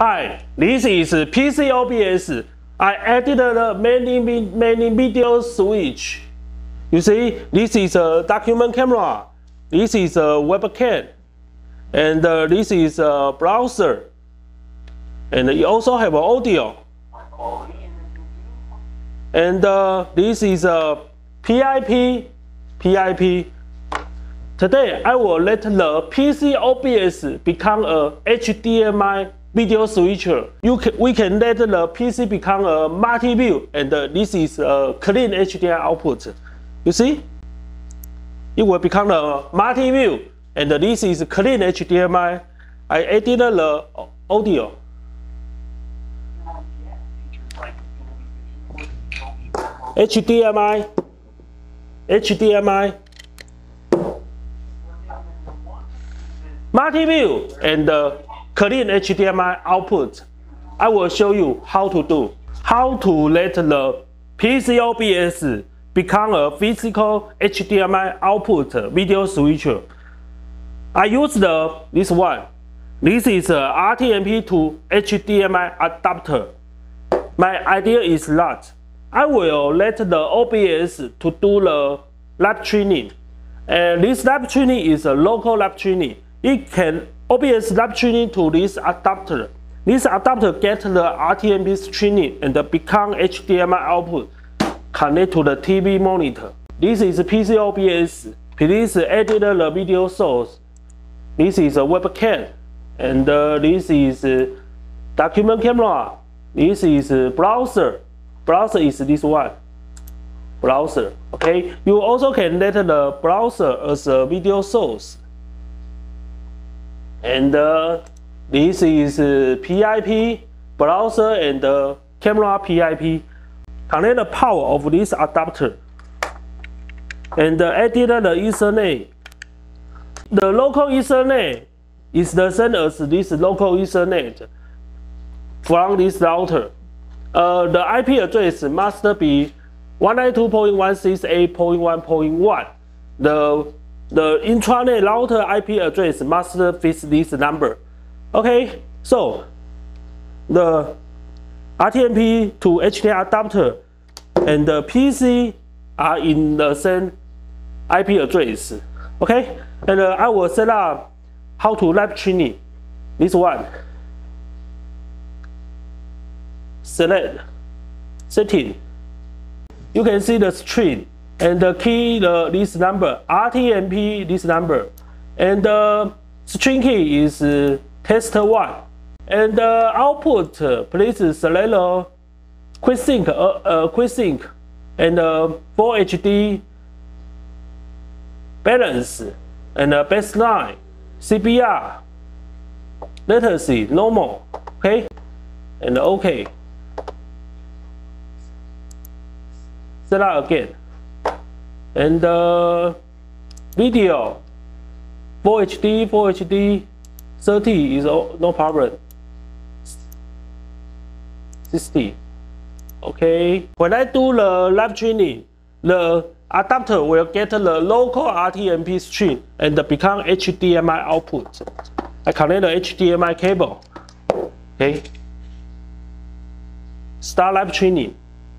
Hi, this is PC OBS. I added many video switch. You see, this is a document camera. This is a webcam, and this is a browser. And you also have audio. And this is a PIP. Today I will let the PC OBS become a HDMI video switcher. We can let the PC become a multi-view, and this is a clean HDMI output. You see, it will become a multi-view, and this is clean HDMI. I added the audio. HDMI, multi-view and clean HDMI output. I will show you how to do. How to let the PC OBS become a physical HDMI output video switcher. I use this one. This is a RTMP to HDMI adapter. My idea is that I will let the OBS to do the live training. And this live training is a local live training. It can OBS live training to this adapter. This adapter gets the RTMP streaming and become HDMI output connect to the TV monitor. This is PC OBS. Please edit the video source. This is a webcam, and this is document camera. This is browser. Browser is this one. Browser. Okay. You also can let the browser as a video source. And this is PIP browser and camera PIP. Connect the power of this adapter. And added the Ethernet. The local Ethernet is the same as this local Ethernet from this router. The IP address must be 192.168.1.1. The intranet router IP address must fit this number. Okay, so the RTMP to HDMI adapter and the PC are in the same IP address. Okay, and I will set up how to live training. This one. Select setting. You can see the string and the key this number RTMP this number, and the string key is test1, and the output please select quick sync and full HD balance and baseline CBR latency normal. Okay, and OK. Set up again, and video Full HD 30 is no problem. 60. Okay. When I do the live training, the adapter will get the local RTMP stream and become HDMI output. I connect the HDMI cable. Okay. Start live training.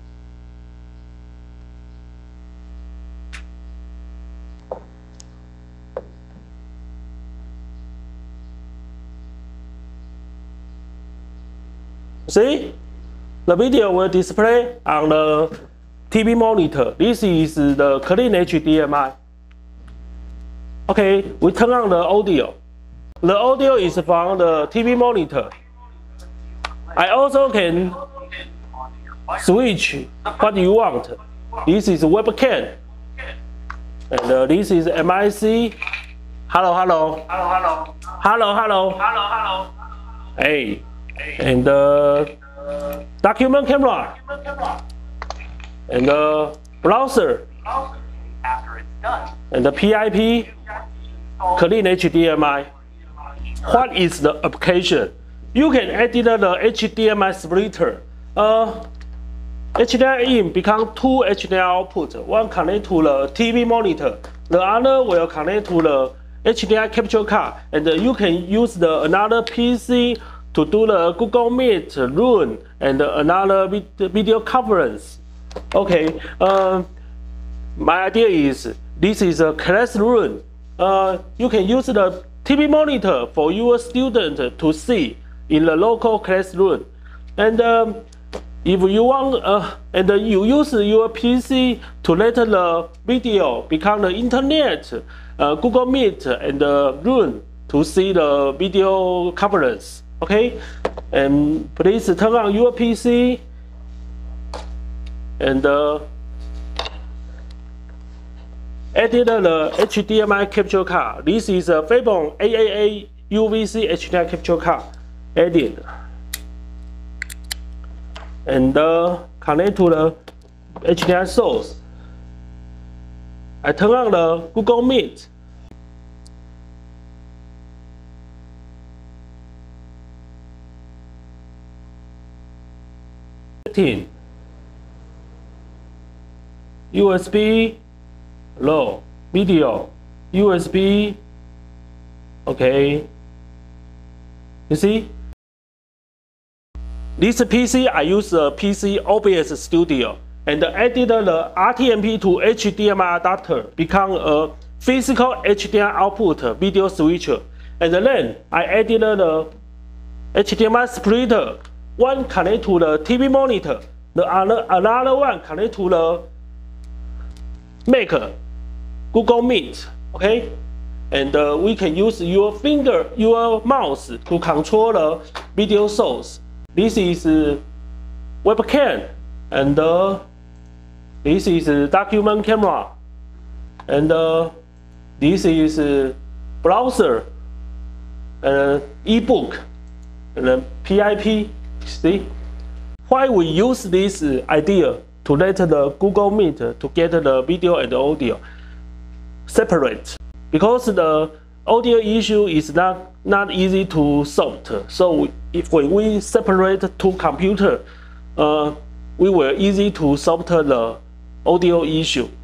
See, the video will display on the TV monitor. This is the clean HDMI. Okay, we turn on the audio. The audio is from the TV monitor. I also can switch what you want. This is webcam, and this is MIC. Hello. Hey. And document camera and the browser and the PIP clean HDMI. What is the application? You can edit the HDMI splitter. HDMI in become two HDMI output. One connect to the TV monitor. The other will connect to the HDMI capture card, and you can use another PC to do the Google Meet, Zoom, and another video conference. Okay, my idea is this is a classroom. You can use the TV monitor for your student to see in the local classroom. And if you want, and you use your PC to let the video become the internet, Google Meet and Zoom to see the video conference. Okay, and please turn on your PC and edit the HDMI capture card. This is a Fabon AAA UVC HDMI capture card. Edit and connect to the HDMI source. I turn on the Google Meet. USB low video USB. Okay, you see this PC, I use the PC OBS Studio and added the RTMP to HDMI adapter, become a physical HDMI output video switcher. And then I added the HDMI splitter, one connect to the TV monitor, another one connect to the Mac Google Meet. Okay, and we can use your mouse to control the video source. This is webcam, and this is document camera, and this is browser, and ebook, and PIP. See, why we use this idea to let the Google Meet to get the video and the audio separate, because the audio issue is not easy to solve. So when we separate two computers, we will easy to solve the audio issue.